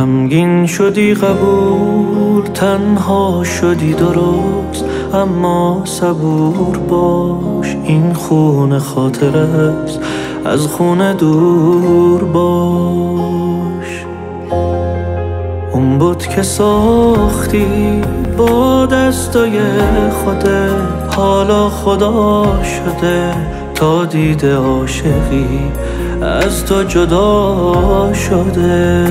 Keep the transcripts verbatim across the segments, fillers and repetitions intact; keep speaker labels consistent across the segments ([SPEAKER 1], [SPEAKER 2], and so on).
[SPEAKER 1] غمگین شدی قبول، تنها شدی درست، اما صبور باش، این خون خاطر است، از خون دور باش. اون بود که ساختی با دستای خودت، حالا خدا شده تا دیده عاشقی از تو جدا شده.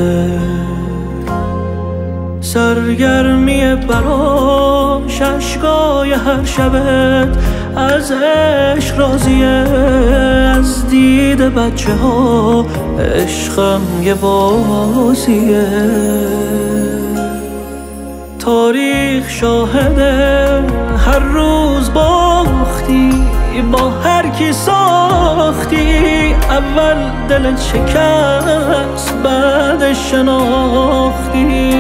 [SPEAKER 1] سرگرمی براش اشکای هر شبت، از عشق راضیه، از دید بچه ها عشقم یه بازیه. تاریخ شاهده هر روز باختی، با هر کی ساختی، اول دلت شکست بعد شناختی.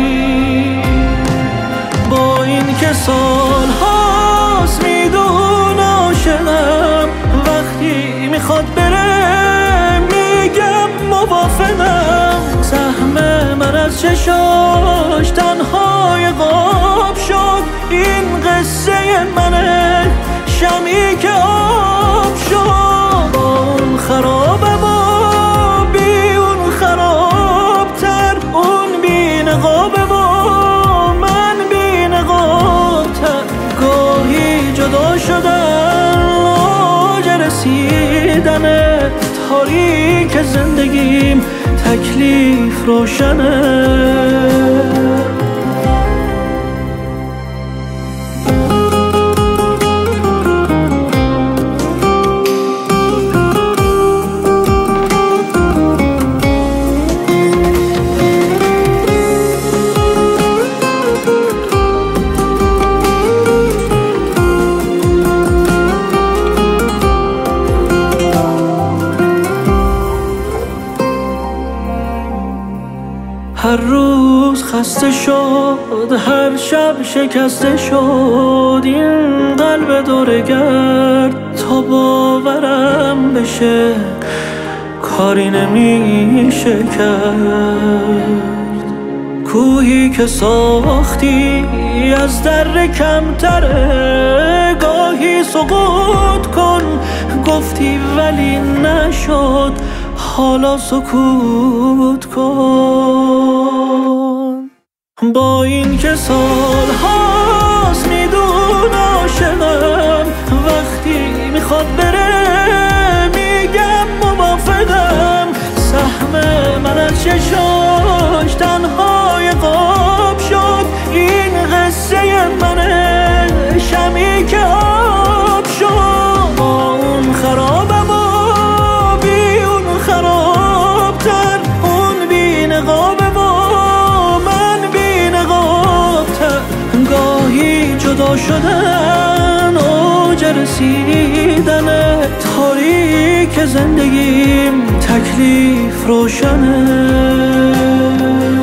[SPEAKER 1] با این که سال هاست میدون عاشقم، وقتی میخواد بره میگم موافقم. سهم من از چشاش تنهای غاب شد، این قصه منه شمی که آب شد. با اون خرابه با بی اون خرابتر، اون بی نقابه با من بی نقابتر. گاهی جدا شدن اوج رسیدنه، تاریک زندگیم تکلیف روشنه. هر روز خسته شد، هر شب شکسته شد، این قلب دورگرد تا باورم بشه کاری نمیشه کرد. کوهی که ساختی از در کمتره، گاهی سقوط کن گفتی ولی نشد، حالا سکوت کن. با این که سال هاست میدون عاشقم، وقتی میخواد بره میگم موافقم. سهم من از چشاش تنهای غاب شد، این قصه منه شمی که آب شد. با اون خرابه جدا شدن اوج رسیدن، تاریک زندگیم تکلیف روشنه.